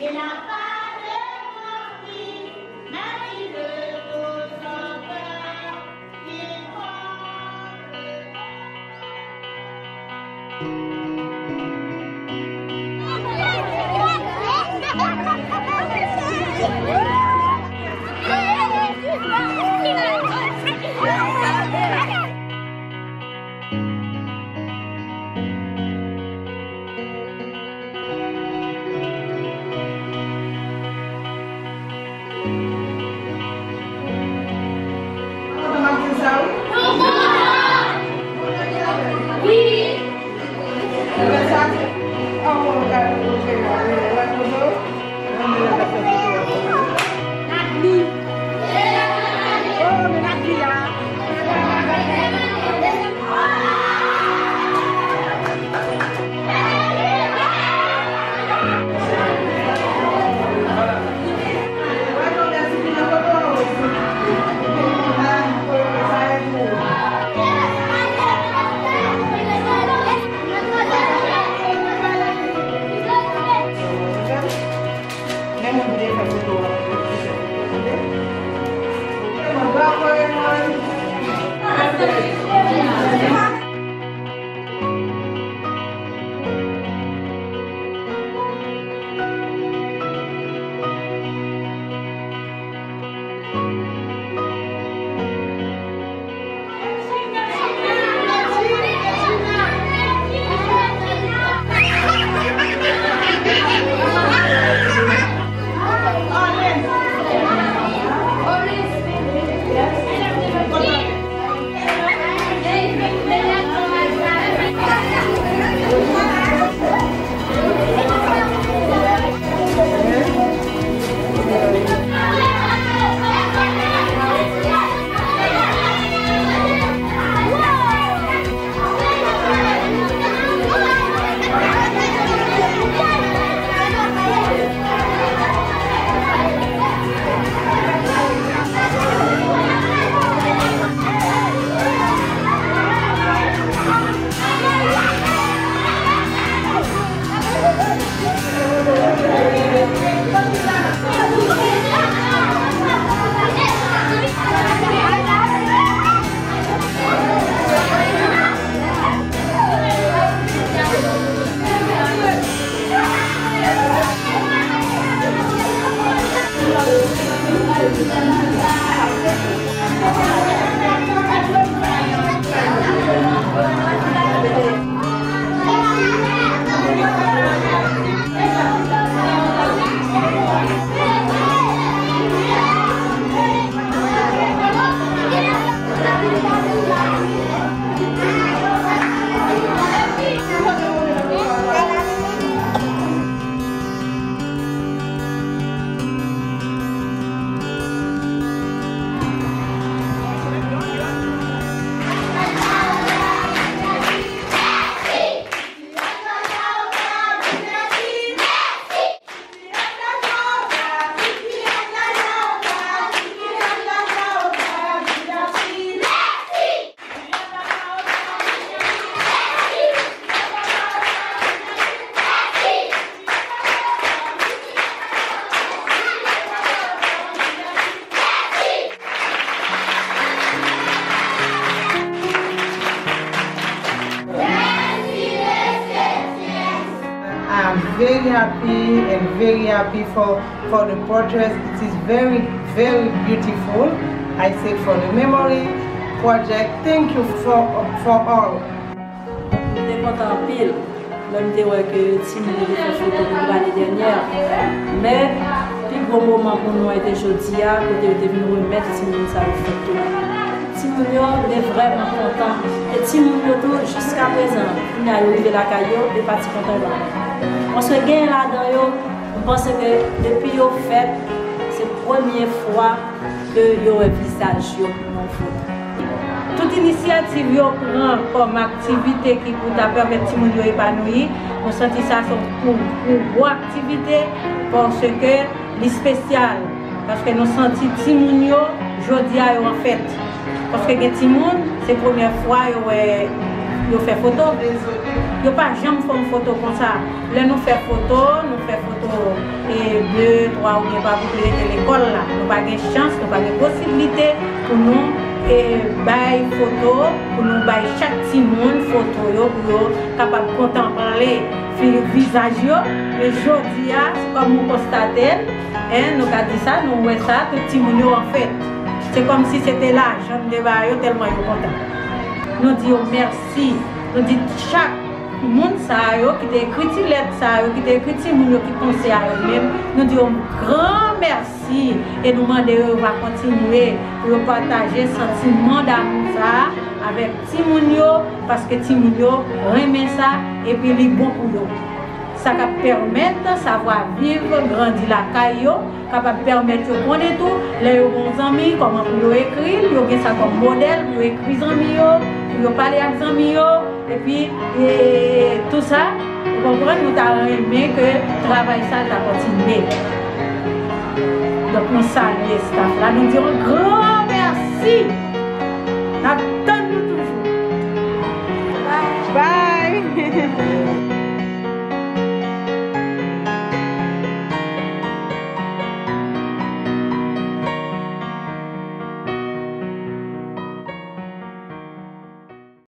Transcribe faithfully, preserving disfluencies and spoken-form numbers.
very happy and very happy for, for the portrait. It is very, very beautiful. I say for the memory project, thank you for, for all. J'étais content en pile. Même si Tim nous fait photo l'année dernière. Mais le plus gros moment pour nous était aujourd'hui, quand il était venu remettre Tim sa photo. Tim est vraiment content. Et Tim jusqu'à présent, il a arrivé la caillou et parti content. On se gagne là-dedans, je pense que depuis au fait, c'est la première fois que yo un visage yo pour photo. Toute initiative yo prend comme activité qui peut permettre de nous épanouir, on sentit ça pour une bonne activité parce que c'est spécial. Parce que nous sentons Timounio aujourd'hui en fait. Parce que Timoun, c'est la première fois que nous fait photo. Nous n'avons pas jamais fait une photo comme ça. Là, nous faisons photo, nous faisons photo et deux, trois ou bien pas pour l'école là. Nous pas de chance, nous pas de possibilité pour nous et bail photo, pour nous bail chaque petit monde photo yo pour capable contempler le visage yo. Et aujourd'hui, c'est comme nous constatons, hein, nous avons dit ça, nous voyons ça, tout petit monde en fait. C'est comme si c'était l'argent de bail tellement yo content. Nous disons merci, nous disons chaque monde ça yo qui t'a écrit lettre ça yo qui t'a écrit petit monde qui pense à eux-mêmes, nous disons grand merci et nous demandons va continuer pour partager sentiment d'amour ça avec petit monde parce que petit monde remet ça et puis il est bon pour eux. Ça va permettre savoir vivre, grandir la caillou, capable permettre de connaître tout, les bons amis, comment pour écrire, ils ont ça comme modèle, pour écrire amis, pour parler avec amis, et puis et tout ça, vous comprenez, nous avons aimé que le travail ça a continué. Donc nous saluons le staff là, nous disons grand merci. Nous attendons toujours. Bye. Bye.